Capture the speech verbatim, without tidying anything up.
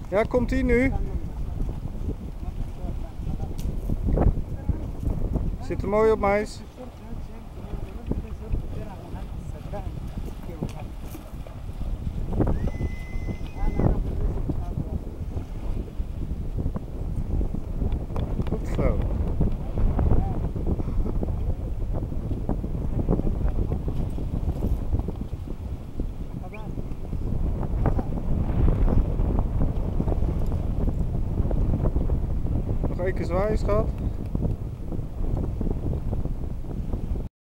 Ja, komt ie nu? Zit er mooi op, meis. Goed zo. Nog één keer zwaaien, schat.